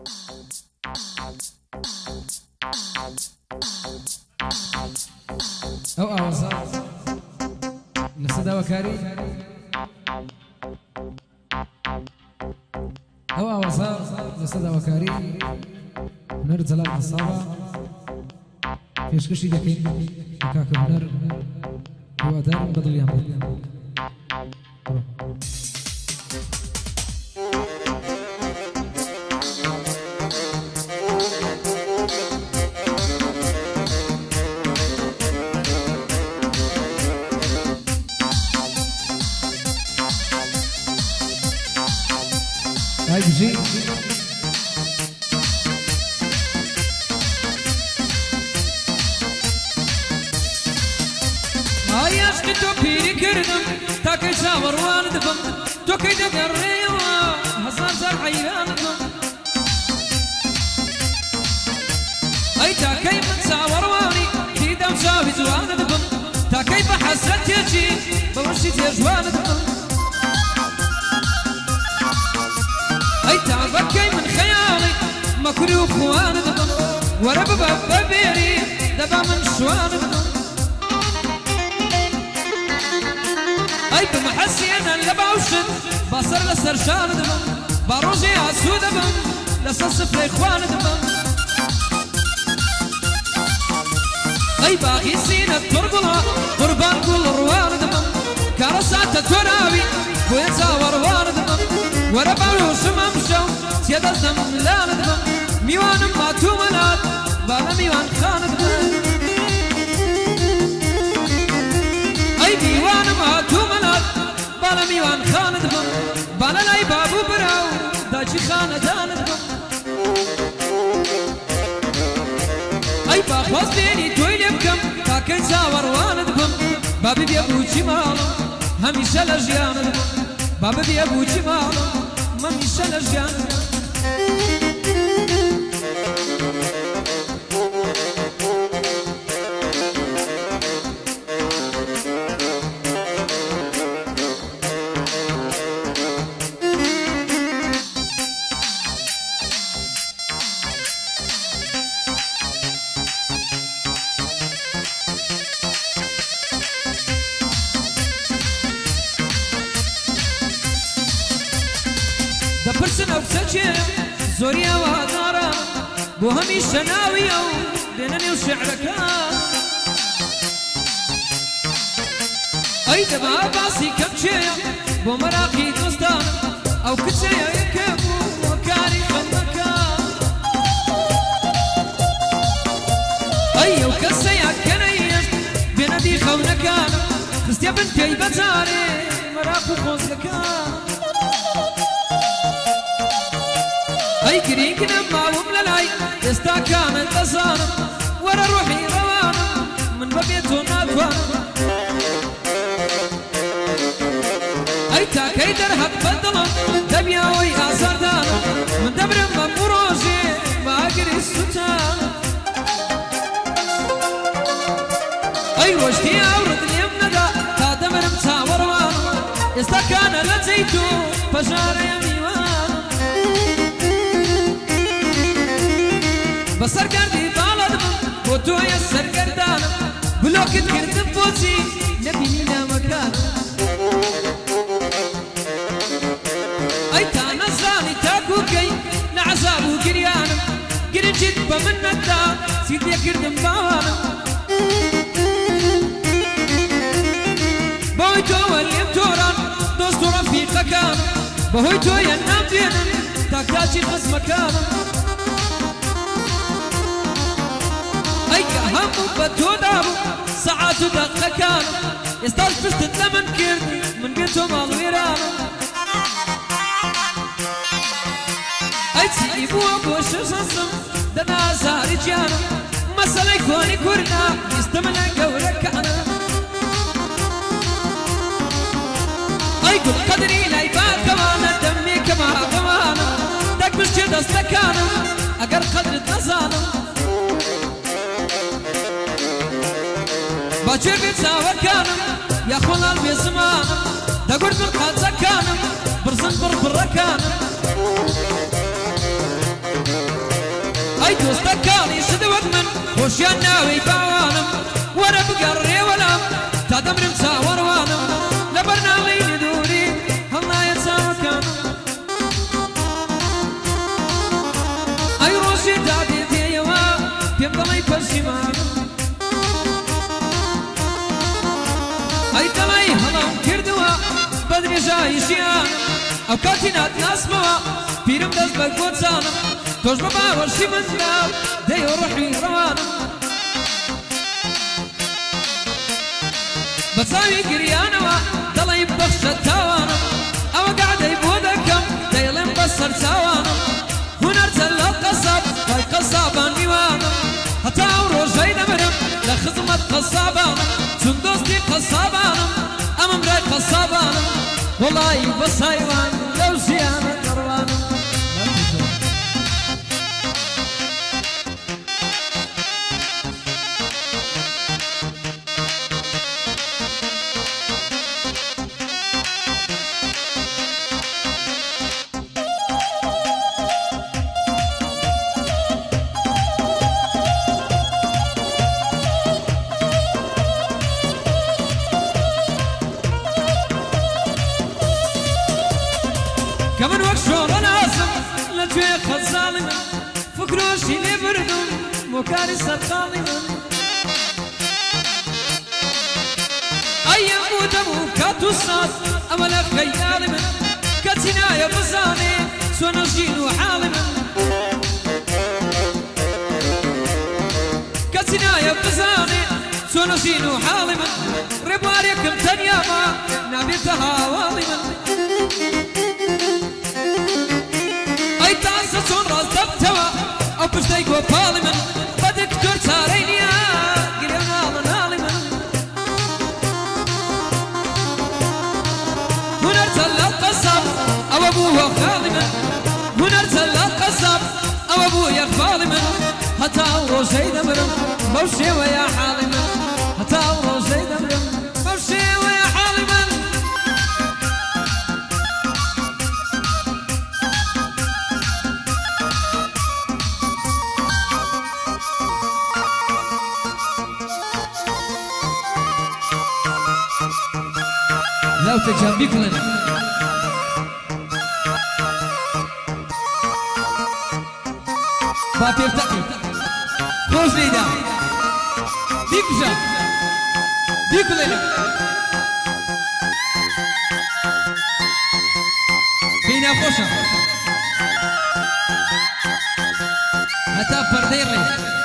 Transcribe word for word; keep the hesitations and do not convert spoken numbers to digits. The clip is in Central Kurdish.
أو أوصال نسدا وكاري أو أوصال نسدا وكاري نرد زلال الصابة فيش كشي دكين كاك بنر هو دار بدل يوم هاي بجي هاي عشق تو پیری کردم تا که شاور واندم تو که دگری و هزار زار حیرانم ای تا که من شاور وانی دیدم شاوی زواندم تا که بحسرت یجی بوشی تجواندم ای تا بکی من خیالی مکری و خواندم ورا ببا ببیری دبا من شواندم أي بمحسي أنا اللي بعوشد بصر لسر شان دبم بروجي عسود دبم لسصف لإخوان دبم أي باقي سينة ترقلها قربان قول روان دبم كارسات تراوي كويتا وروان دبم ورا بعوش ممشو سيادة الدم لان دبم ميوان ما تومنات بالا ميوان خان دبم أي ميوان ما تومنات بالا ميوان خان دبم بالا لاي بابو براو داجي خانة دان دبم أي باخوز بيني توي لبكم تاكن ساور وان دبم بابي بيابوشي مالو هميشة لجيان دبم بابي بيابوشي مالو هميشة لجيان دبم دپرسن او سجم زوريا وهدارا بو هميشه ناوية بينني وشعرك اي دبا باسي كمشيا بو مراقي دوستان او كتشيا يكبو وكاري خمكا اي وكسيا كنيش بيندي خونكا خستيا بنتي بزاري مراقو خوزلكا أي كريكنا ما ومللاي يستا كانت أصانا ورا روحي روانا من ببيتنا فانا أي تاكي درهب بدلا دبيا وي آثار دانا من دبر مبروجي ما أقري الستانا أي وجدي أورد اليمن دا تا دمر مساور وانا يستا كان لزيتو فجار يميوانا بسر قردي طالدم بوتو يسر قردانا بلوكت قردم بوتي نبيني لا مكان اي تانا زاني تاكو كي نعزابو قريانا قرن جد بمن الدا سيدي قردم باوانا بويتو واليم توران دوستو رفيق كان بويتو ينام دينا تاكتاجي خز مكانا أي كهم بدو دابو ساعات دقة كان يستاذ فشت لمن كرد من قلتو مال ويران أي تسيبو أبوش وصصم دنا زاري جانا مسألة يكوني كورنا يستمنا قولك أنا أي قل قدري لا يبان كمان دمي كما كمانا دك مش جد استكانا أقر قدر النزانا باجر بيتساور كانم يا خلال بيزمانم دقول بالقادة كانم برزن بربرة كانم ئەی دۆستەکانی سدوەک من خۆشیان ناوەی باوانم وەرە بگەڕێ وەلام تا دەمرم چاوەڕوانم لە بەرناڵەی دووری هەڵنایە چاوەکانم ئەی ڕۆژێ دادێتێیەوە پێم دەڵی پەشیمانم ئەی دەڵی هەڵام کردووە بە درێژایی ژیانم ئەو کاتی ناتناسمەوە پیرم دەست بە گۆچانم تۆش بە باوەشی من دراو دەی و ڕوحی ڕەوانم بە چاوی گریانەوە دەڵی بەخشە تاوانم ئەوە گەعدەی بۆ دەکەم دەیڵێم بەسەر چاوانم هونەر جەلال قەساب وای قەسابان میوانم هەتا ئەو ڕۆژەی دەمرم لە خزمەت قەسابانم چون دۆستی قەسابانم ئەمەم برای قەسابانم وەڵی بە سایوان لەو ژیانە دەڕوانم كمن وەک شۆڕە نازم لە گوێ خەزاڵی من فکرۆشی لێ بردم بۆ کاری سەرقاڵی من ئەیەم بوو دەم و کات و سات ئەمە لە خەیاڵی من کەچی نایە بزانێ چۆنە ژین و حاڵی من کەچی نایە بزانێ چۆنە ژین و حاڵی من ڕێبوارێکم تەنیاما نابێتە هاواڵی من ئەی تاسە چۆن ڕاست دەبتەوە ئەو پشتەی گۆپاڵی من بە دکتۆر چارەی نییە گرێ ناڵە ناڵی من هونەر جەلال قەساب ئەوە بووە خاڵی من هونەر جەلال قەساب ئەوە بوو یەخباڵی من هەتا ئەو ڕۆژەی دەمرم بەو شێوەیە حاڵی من هەتا ئەو ڕۆژەی دەمرم بەو شێوەیە حاڵی من لو تجنبيك لنا باتير تقي خوش ليدا بيك جا بيك لنا بينا خوشا هتا فردير لي